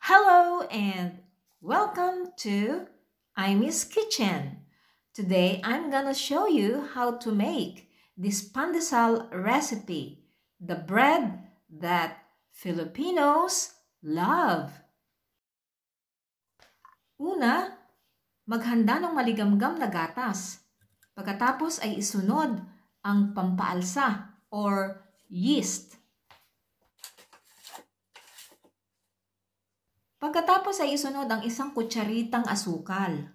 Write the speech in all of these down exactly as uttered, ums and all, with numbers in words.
Hello and welcome to Imy's Kitchen. Today I'm gonna show you how to make this pandesal recipe, the bread that Filipinos love. Una, maghanda ng maligamgam na gatas. Pagkatapos ay isunod ang pampaalsa or yeast. Pagkatapos ay isunod ang isang kutsaritang asukal.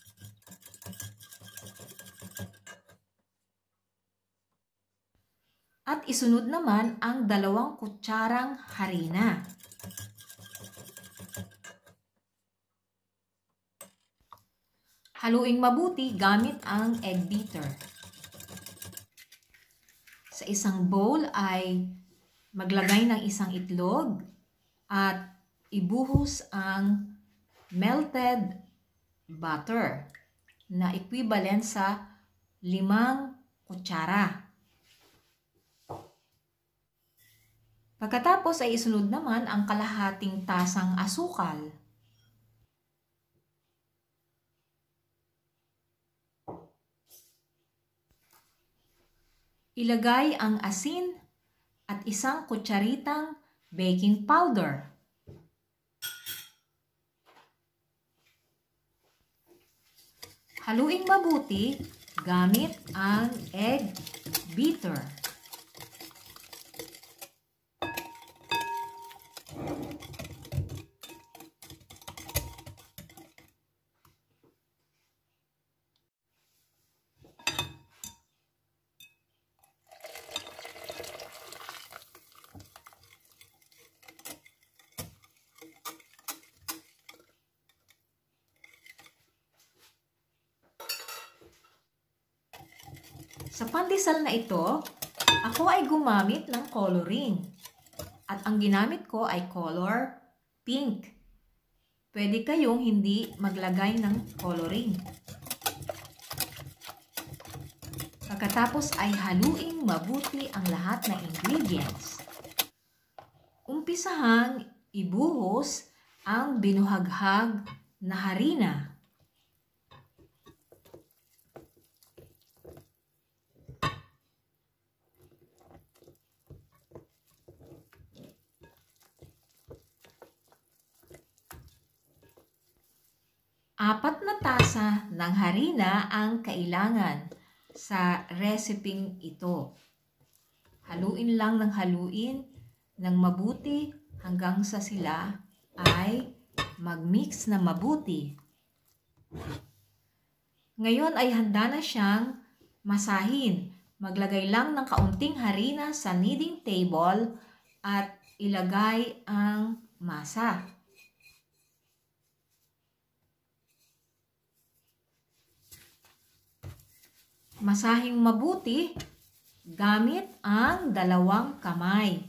At isunod naman ang dalawang kutsarang harina. Haluing mabuti gamit ang egg beater. Sa isang bowl ay maglagay ng isang itlog at ibuhos ang melted butter na equivalent sa limang kutsara. Pagkatapos ay isunod naman ang kalahating tasang asukal. Ilagay ang asin at isang kutsaritang baking powder. Haluin mabuti gamit ang egg beater. Sa pandesal na ito, ako ay gumamit ng coloring. At ang ginamit ko ay color pink. Pwede kayong hindi maglagay ng coloring. Pagkatapos ay haluin mabuti ang lahat ng ingredients. Umpisahang ibuhos ang binuhaghag na harina. Apat na tasa ng harina ang kailangan sa reseping ito. Haluin lang ng haluin ng mabuti hanggang sa sila ay mag-mix na mabuti. Ngayon ay handa na siyang masahin. Maglagay lang ng kaunting harina sa kneading table at ilagay ang masa. Masahing mabuti gamit ang dalawang kamay.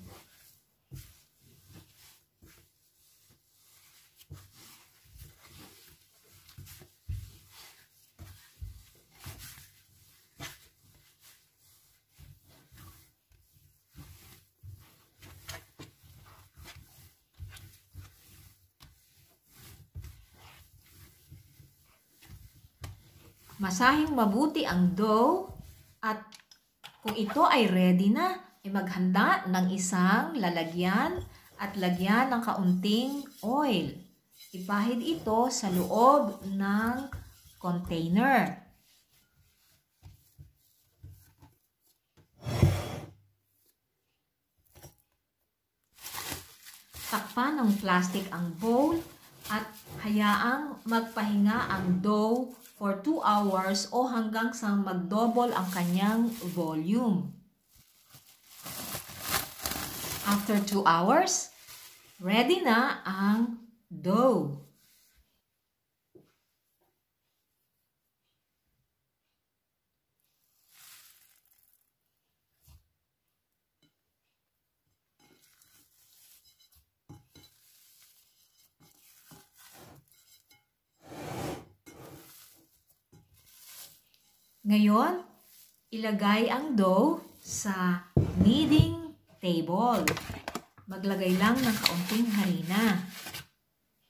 Masahing mabuti ang dough at kung ito ay ready na, ay maghanda ng isang lalagyan at lagyan ng kaunting oil. Ipahid ito sa loob ng container. Takpan ng plastic ang bowl at hayaang magpahinga ang dough for two hours o hanggang sa mag-double ang kanyang volume. After two hours, ready na ang dough. Ngayon, ilagay ang dough sa kneading table. Maglagay lang ng kaunting harina.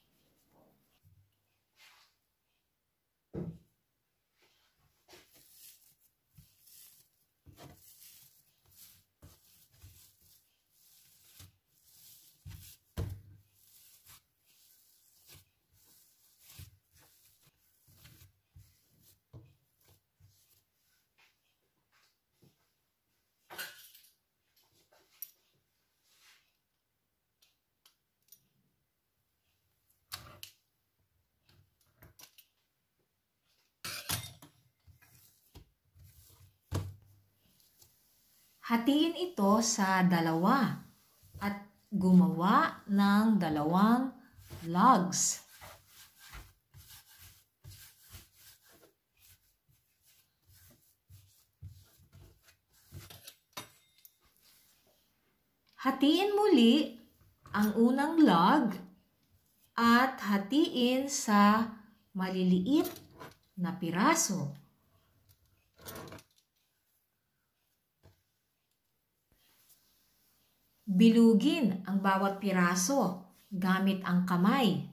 Hatiin ito sa dalawa at gumawa ng dalawang logs. Hatiin muli ang unang log at hatiin sa maliliit na piraso. Bilugin ang bawat piraso gamit ang kamay.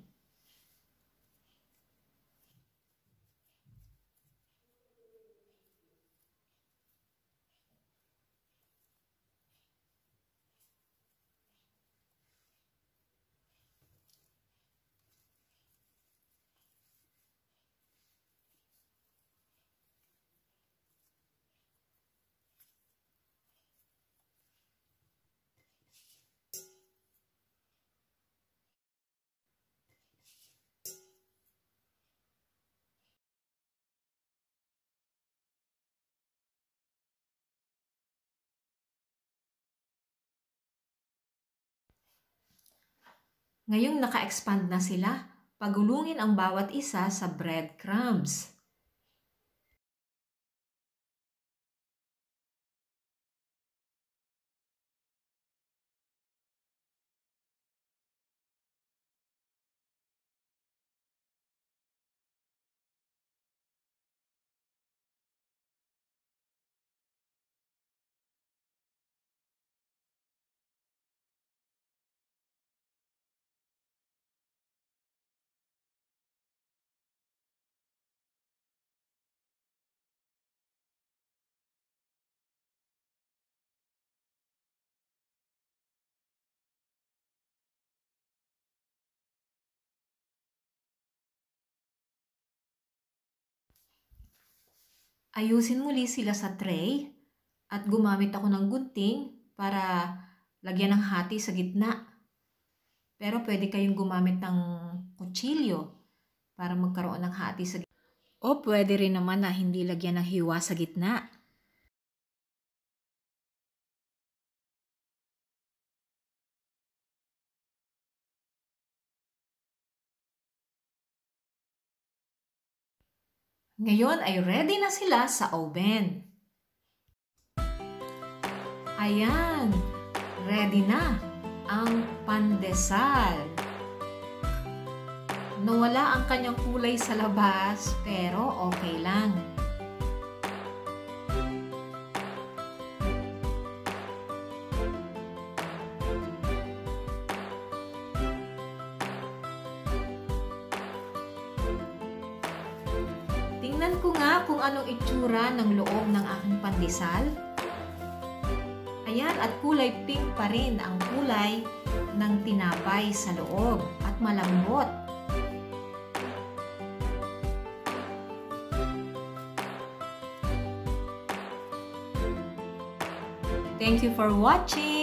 Ngayong naka-expand na sila, pagulungin ang bawat isa sa breadcrumbs. Ayusin muli sila sa tray at gumamit ako ng gunting para lagyan ng hati sa gitna. Pero pwede kayong gumamit ng kutsilyo para magkaroon ng hati sa gitna. O pwede rin naman na hindi lagyan ng hiwa sa gitna. Ngayon ay ready na sila sa oven. Ayan, ready na ang pandesal. Nawala ang kanyang kulay sa labas pero okay lang. Tingnan ko nga kung anong itsura ng loob ng aking pandesal. Ayan, at kulay pink pa rin ang kulay ng tinapay sa loob at malambot. Thank you for watching!